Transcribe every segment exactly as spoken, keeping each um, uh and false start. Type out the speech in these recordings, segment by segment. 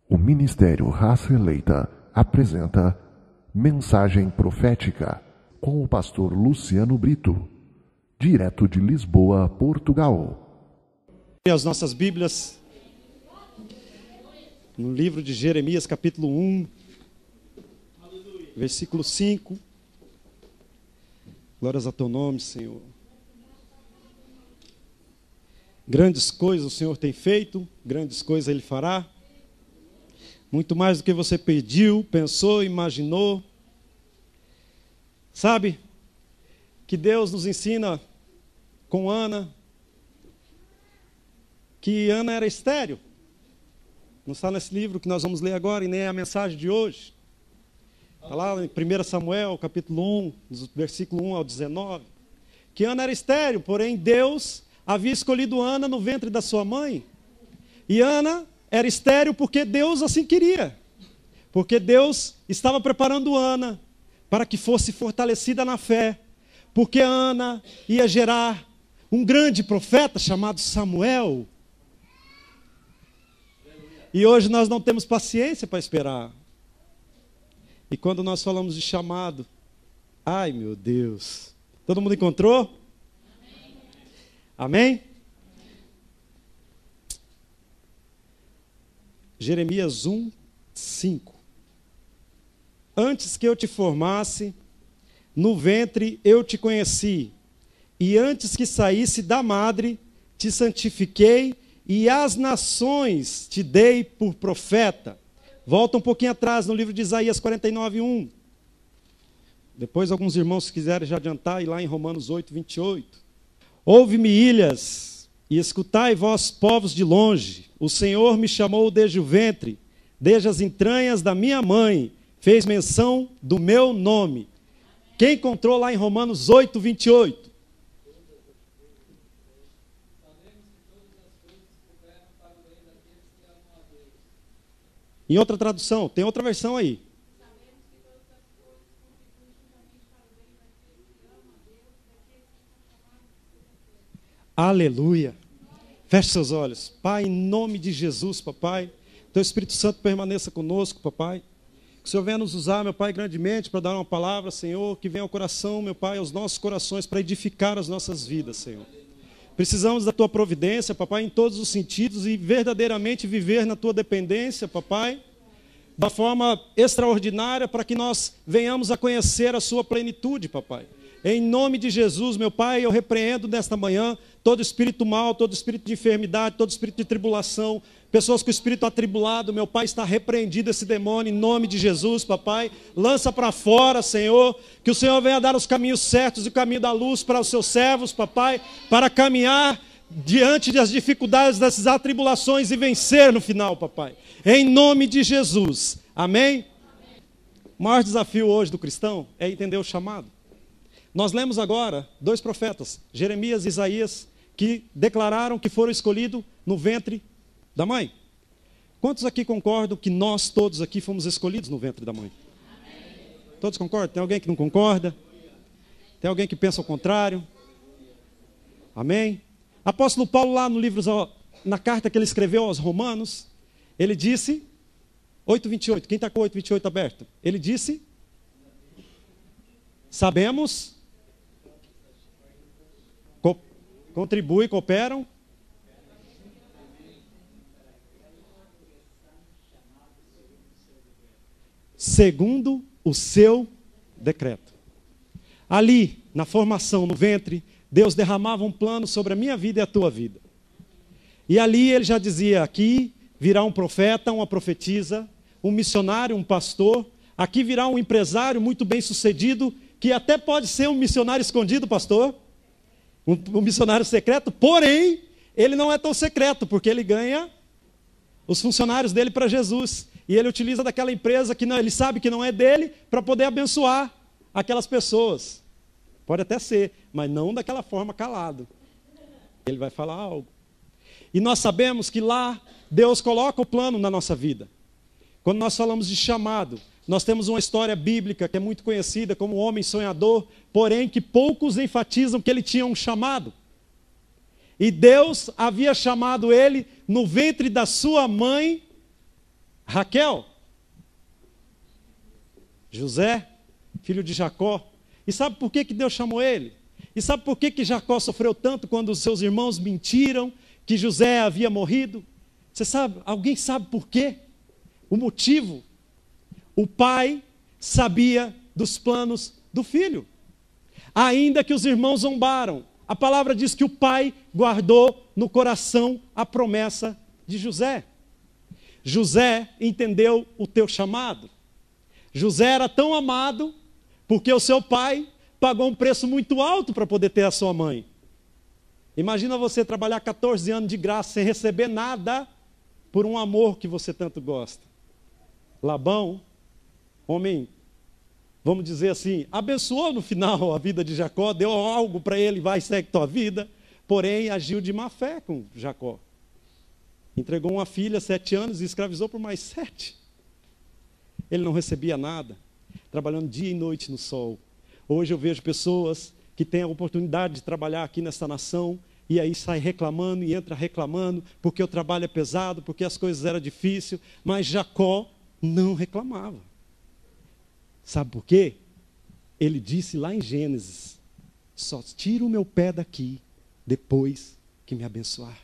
O Ministério Raça Eleita apresenta Mensagem Profética com o pastor Luciano Brito, direto de Lisboa, Portugal. As nossas Bíblias no livro de Jeremias, capítulo um, versículo cinco. Glórias a teu nome, Senhor. Grandes coisas o Senhor tem feito, grandes coisas Ele fará. Muito mais do que você pediu, pensou, imaginou. Sabe que Deus nos ensina com Ana, que Ana era estéril. Não está nesse livro que nós vamos ler agora e nem é a mensagem de hoje. Está lá em primeiro Samuel, capítulo um, versículo um ao dezenove. Que Ana era estéril, porém Deus havia escolhido Ana no ventre da sua mãe. E Ana era estéril porque Deus assim queria. Porque Deus estava preparando Ana para que fosse fortalecida na fé. Porque Ana ia gerar um grande profeta chamado Samuel. E hoje nós não temos paciência para esperar. E quando nós falamos de chamado, ai meu Deus, todo mundo encontrou? Amém? Amém? Jeremias um, cinco. Antes que eu te formasse, no ventre eu te conheci, e antes que saísse da madre, te santifiquei, e às nações te dei por profeta. Volta um pouquinho atrás, no livro de Isaías quarenta e nove, um. Depois alguns irmãos, se quiserem já adiantar, ir lá em Romanos oito, vinte e oito. Ouve-me, ilhas, e escutai vós, povos de longe. O Senhor me chamou desde o ventre, desde as entranhas da minha mãe, fez menção do meu nome. Quem encontrou lá em Romanos oito, vinte e oito? Em outra tradução, tem outra versão aí. Aleluia. Feche seus olhos. Pai, em nome de Jesus, papai, teu Espírito Santo permaneça conosco, papai. Que o Senhor venha nos usar, meu Pai, grandemente para dar uma palavra, Senhor, que venha ao coração, meu Pai, aos nossos corações para edificar as nossas vidas, Senhor. Precisamos da tua providência, papai, em todos os sentidos e verdadeiramente viver na tua dependência, papai, da forma extraordinária para que nós venhamos a conhecer a sua plenitude, papai. Em nome de Jesus, meu Pai, eu repreendo nesta manhã todo espírito mal, todo espírito de enfermidade, todo espírito de tribulação, pessoas com espírito atribulado, meu Pai, está repreendido esse demônio, em nome de Jesus, papai. Lança para fora, Senhor, que o Senhor venha dar os caminhos certos e o caminho da luz para os seus servos, papai, para caminhar diante das dificuldades, dessas atribulações e vencer no final, papai. Em nome de Jesus, amém? O maior desafio hoje do cristão é entender o chamado. Nós lemos agora dois profetas, Jeremias e Isaías, que declararam que foram escolhidos no ventre da mãe. Quantos aqui concordam que nós todos aqui fomos escolhidos no ventre da mãe? Amém. Todos concordam? Tem alguém que não concorda? Tem alguém que pensa ao contrário? Amém? Apóstolo Paulo, lá no livro, na carta que ele escreveu aos Romanos, ele disse, oito, vinte e oito, quem está com oito, vinte e oito aberto? Ele disse, sabemos, co contribuem, cooperam, segundo o seu decreto. Ali, na formação, no ventre, Deus derramava um plano sobre a minha vida e a tua vida. E ali ele já dizia, aqui virá um profeta, uma profetisa, um missionário, um pastor, aqui virá um empresário muito bem sucedido, que até pode ser um missionário escondido, pastor, um, um missionário secreto, porém, ele não é tão secreto, porque ele ganha os funcionários dele para Jesus. E ele utiliza daquela empresa que não, ele sabe que não é dele, para poder abençoar aquelas pessoas. Pode até ser, mas não daquela forma calado. Ele vai falar algo. E nós sabemos que lá Deus coloca o plano na nossa vida. Quando nós falamos de chamado, nós temos uma história bíblica que é muito conhecida como o homem sonhador, porém que poucos enfatizam que ele tinha um chamado. E Deus havia chamado ele no ventre da sua mãe Raquel, José, filho de Jacó. E sabe por que que Deus chamou ele? E sabe por que que Jacó sofreu tanto quando os seus irmãos mentiram que José havia morrido? Você sabe? Alguém sabe por quê? O motivo? O pai sabia dos planos do filho. Ainda que os irmãos zombaram, a palavra diz que o pai guardou no coração a promessa de José. José entendeu o teu chamado. José era tão amado porque o seu pai pagou um preço muito alto para poder ter a sua mãe. Imagina você trabalhar quatorze anos de graça sem receber nada por um amor que você tanto gosta. Labão, homem, vamos dizer assim, abençoou no final a vida de Jacó, deu algo para ele, vai, segue tua vida, porém agiu de má fé com Jacó. Entregou uma filha, sete anos, e escravizou por mais sete. Ele não recebia nada, trabalhando dia e noite no sol. Hoje eu vejo pessoas que têm a oportunidade de trabalhar aqui nessa nação, e aí sai reclamando e entra reclamando, porque o trabalho é pesado, porque as coisas eram difíceis, mas Jacó não reclamava. Sabe por quê? Ele disse lá em Gênesis, só tiro o meu pé daqui, depois que me abençoar.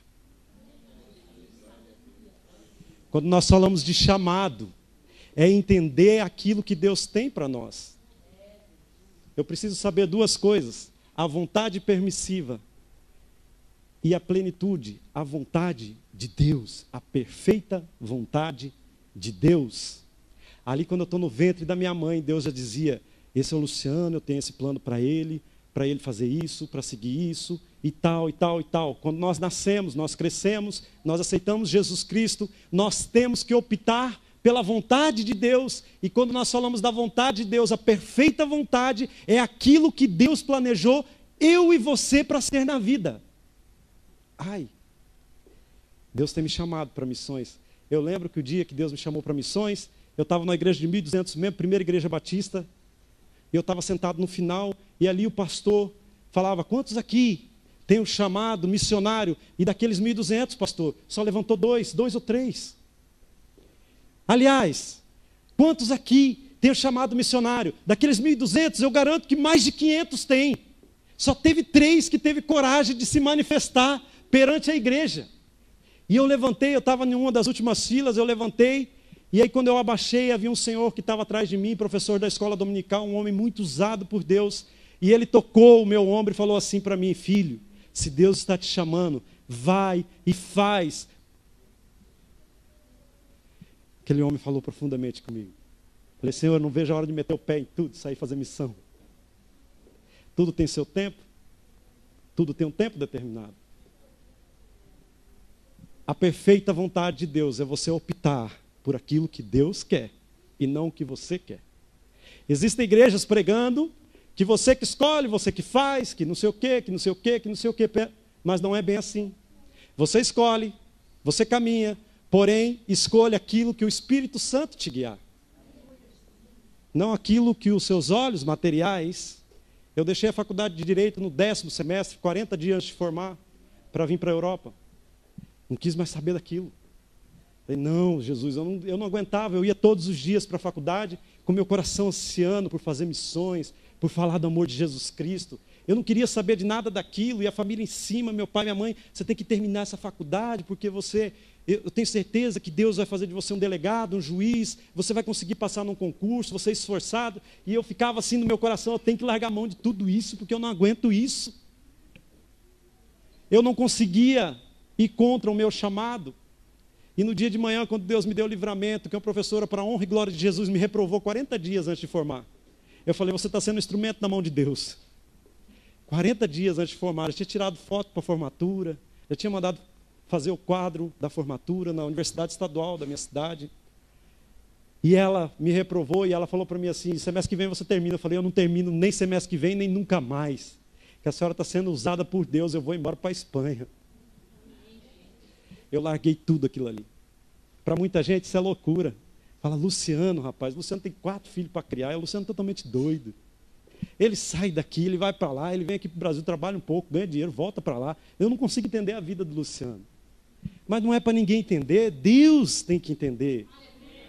Quando nós falamos de chamado, é entender aquilo que Deus tem para nós. Eu preciso saber duas coisas: a vontade permissiva e a plenitude, a vontade de Deus, a perfeita vontade de Deus. Ali quando eu estou no ventre da minha mãe, Deus já dizia, esse é o Luciano, eu tenho esse plano para ele, para ele fazer isso, para seguir isso, e tal, e tal, e tal. Quando nós nascemos, nós crescemos, nós aceitamos Jesus Cristo, nós temos que optar pela vontade de Deus. E quando nós falamos da vontade de Deus, a perfeita vontade é aquilo que Deus planejou eu e você para ser na vida. Ai, Deus tem me chamado para missões. Eu lembro que o dia que Deus me chamou para missões, eu estava na igreja de mil e duzentos mesmo, primeira igreja batista, e eu estava sentado no final, e ali o pastor falava, quantos aqui tem o chamado missionário? E daqueles mil e duzentos, pastor, só levantou dois, dois ou três. Aliás, quantos aqui tem o chamado missionário? Daqueles mil e duzentos, eu garanto que mais de quinhentos tem. Só teve três que teve coragem de se manifestar perante a igreja. E eu levantei, eu estava em uma das últimas filas, eu levantei, e aí quando eu abaixei, havia um senhor que estava atrás de mim, professor da escola dominical, um homem muito usado por Deus, e ele tocou o meu ombro e falou assim para mim, filho, se Deus está te chamando, vai e faz. Aquele homem falou profundamente comigo. Falei, Senhor, eu não vejo a hora de meter o pé em tudo, sair fazer missão. Tudo tem seu tempo, tudo tem um tempo determinado. A perfeita vontade de Deus é você optar por aquilo que Deus quer e não o que você quer. Existem igrejas pregando que você que escolhe, você que faz, que não sei o quê, que não sei o quê, que não sei o quê, mas não é bem assim. Você escolhe, você caminha, porém, escolha aquilo que o Espírito Santo te guiar. Não aquilo que os seus olhos materiais. Eu deixei a faculdade de Direito no décimo semestre, quarenta dias antes de formar, para vir para a Europa. Não quis mais saber daquilo. Falei, não, Jesus, eu não, eu não aguentava. Eu ia todos os dias para a faculdade, com meu coração ansiando por fazer missões, por falar do amor de Jesus Cristo. Eu não queria saber de nada daquilo, e a família em cima, meu pai e minha mãe, você tem que terminar essa faculdade, porque você, eu tenho certeza que Deus vai fazer de você um delegado, um juiz, você vai conseguir passar num concurso, você é esforçado, e eu ficava assim no meu coração, eu tenho que largar a mão de tudo isso, porque eu não aguento isso. Eu não conseguia ir contra o meu chamado, e no dia de manhã, quando Deus me deu o livramento, que uma professora, para a honra e glória de Jesus, me reprovou quarenta dias antes de formar, eu falei, você está sendo um instrumento na mão de Deus. quarenta dias antes de formar, eu tinha tirado foto para a formatura, eu tinha mandado fazer o quadro da formatura na Universidade Estadual da minha cidade. E ela me reprovou e ela falou para mim assim, semestre que vem você termina. Eu falei, eu não termino nem semestre que vem, nem nunca mais. Que a senhora está sendo usada por Deus, eu vou embora para a Espanha. Eu larguei tudo aquilo ali. Para muita gente isso é loucura. Fala, Luciano, rapaz, Luciano tem quatro filhos para criar, é o Luciano totalmente doido. Ele sai daqui, ele vai para lá, ele vem aqui para o Brasil, trabalha um pouco, ganha dinheiro, volta para lá. Eu não consigo entender a vida do Luciano. Mas não é para ninguém entender, Deus tem que entender.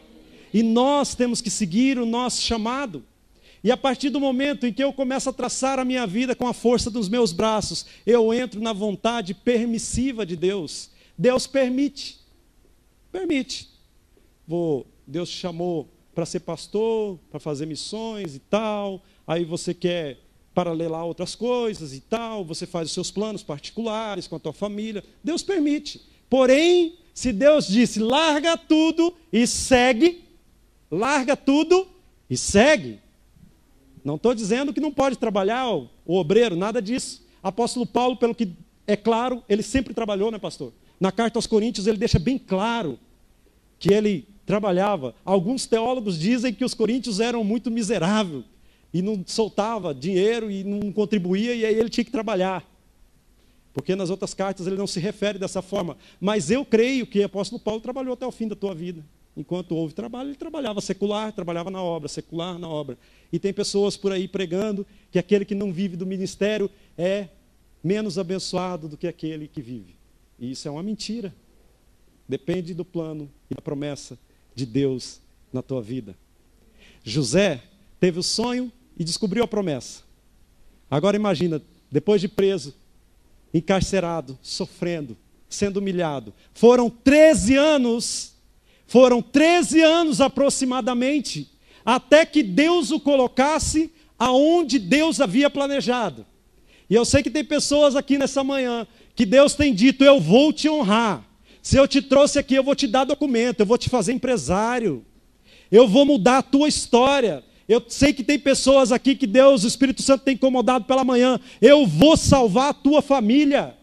E nós temos que seguir o nosso chamado. E a partir do momento em que eu começo a traçar a minha vida com a força dos meus braços, eu entro na vontade permissiva de Deus. Deus permite. Permite. Vou, Deus te chamou para ser pastor, para fazer missões e tal. Aí você quer paralelar outras coisas e tal. Você faz os seus planos particulares com a tua família. Deus permite. Porém, se Deus disse, larga tudo e segue, larga tudo e segue. Não estou dizendo que não pode trabalhar o, o obreiro, nada disso. Apóstolo Paulo, pelo que é claro, ele sempre trabalhou, né, pastor? Na carta aos Coríntios, ele deixa bem claro que ele trabalhava. Alguns teólogos dizem que os coríntios eram muito miseráveis e não soltava dinheiro e não contribuía, e aí ele tinha que trabalhar. Porque nas outras cartas ele não se refere dessa forma. Mas eu creio que o apóstolo Paulo trabalhou até o fim da tua vida. Enquanto houve trabalho, ele trabalhava secular, trabalhava na obra, secular na obra. E tem pessoas por aí pregando que aquele que não vive do ministério é menos abençoado do que aquele que vive. E isso é uma mentira. Depende do plano e da promessa de Deus na tua vida. José teve o sonho e descobriu a promessa. Agora imagina, depois de preso, encarcerado, sofrendo, sendo humilhado. Foram treze anos, foram treze anos aproximadamente, até que Deus o colocasse aonde Deus havia planejado. E eu sei que tem pessoas aqui nessa manhã, que Deus tem dito, eu vou te honrar. Se eu te trouxe aqui, eu vou te dar documento, eu vou te fazer empresário. Eu vou mudar a tua história. Eu sei que tem pessoas aqui que Deus, o Espírito Santo tem incomodado pela manhã. Eu vou salvar a tua família.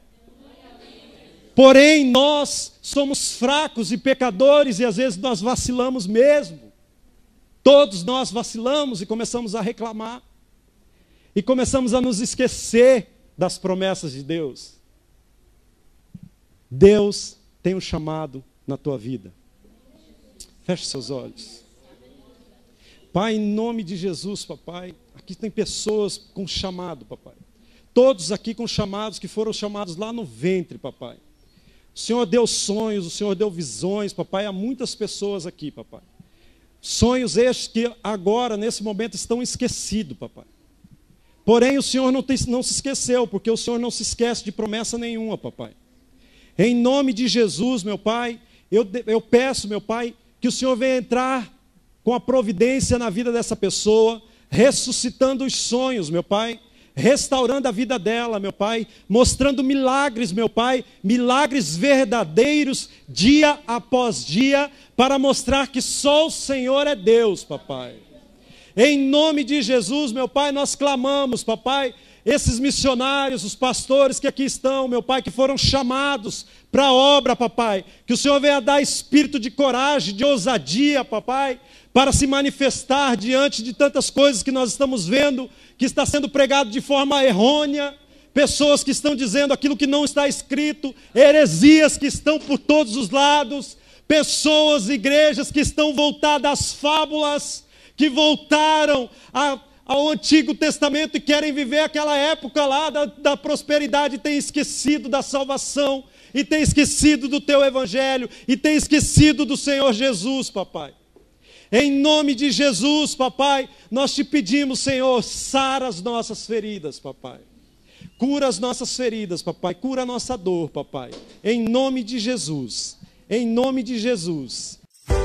Porém, nós somos fracos e pecadores e às vezes nós vacilamos mesmo. Todos nós vacilamos e começamos a reclamar. E começamos a nos esquecer das promessas de Deus. Deus tem um chamado na tua vida. Feche seus olhos. Pai, em nome de Jesus, papai, aqui tem pessoas com chamado, papai. Todos aqui com chamados que foram chamados lá no ventre, papai. O Senhor deu sonhos, o Senhor deu visões, papai, a muitas pessoas aqui, papai. Sonhos estes que agora, nesse momento, estão esquecidos, papai. Porém, o Senhor não, tem, não se esqueceu, porque o Senhor não se esquece de promessa nenhuma, papai. Em nome de Jesus, meu pai, eu, eu peço, meu pai, que o Senhor venha entrar com a providência na vida dessa pessoa, ressuscitando os sonhos, meu pai, restaurando a vida dela, meu pai, mostrando milagres, meu pai, milagres verdadeiros, dia após dia, para mostrar que só o Senhor é Deus, papai. Em nome de Jesus, meu pai, nós clamamos, papai, esses missionários, os pastores que aqui estão, meu pai, que foram chamados para a obra, papai, que o Senhor venha dar espírito de coragem, de ousadia, papai, para se manifestar diante de tantas coisas que nós estamos vendo, que está sendo pregado de forma errônea, pessoas que estão dizendo aquilo que não está escrito, heresias que estão por todos os lados, pessoas, igrejas que estão voltadas às fábulas, que voltaram a ao Antigo Testamento e querem viver aquela época lá da, da prosperidade, tem esquecido da salvação, e tem esquecido do teu evangelho, e tem esquecido do Senhor Jesus, papai. Em nome de Jesus, papai, nós te pedimos, Senhor, sara as nossas feridas, papai. Cura as nossas feridas, papai, cura a nossa dor, papai. Em nome de Jesus, em nome de Jesus.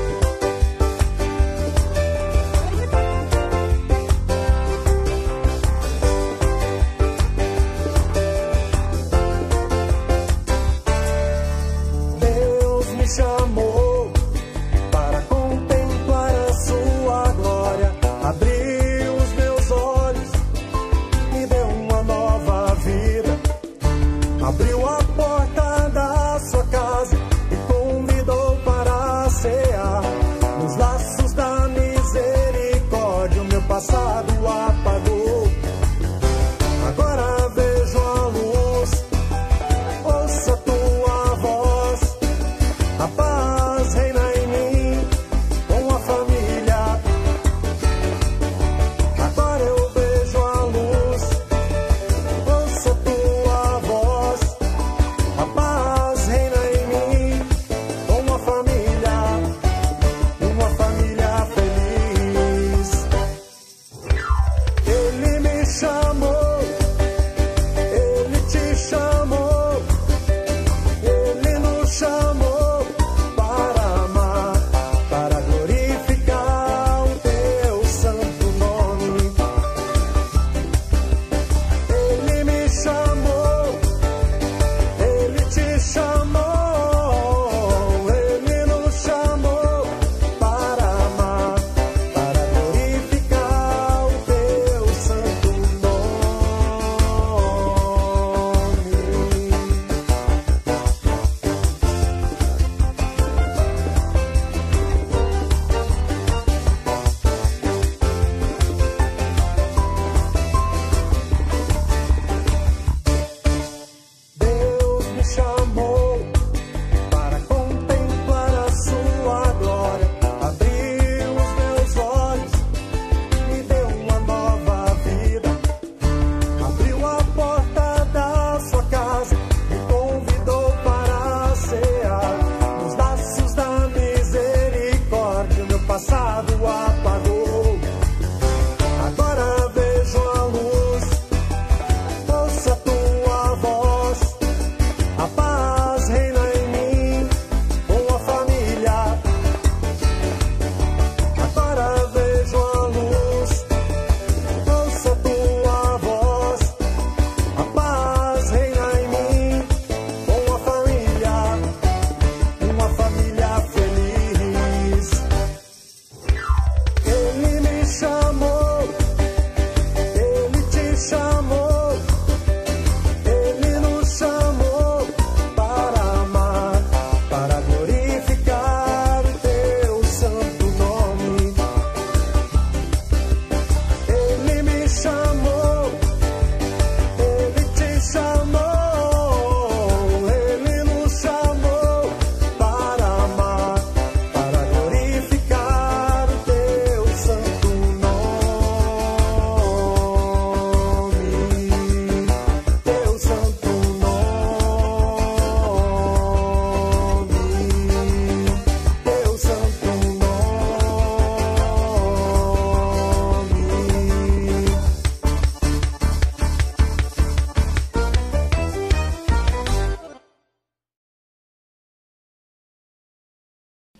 Chamou para contemplar a sua glória, abriu os meus olhos e deu uma nova vida, abriu a porta da sua casa e convidou para cear, nos laços da misericórdia o meu passado apagou, agora vejo a luz, ouço a tua voz. A paz reina em mim, com a família. Agora eu vejo a luz, ouço a tua voz. A paz reina em mim, com a família. Uma família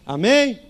Amém?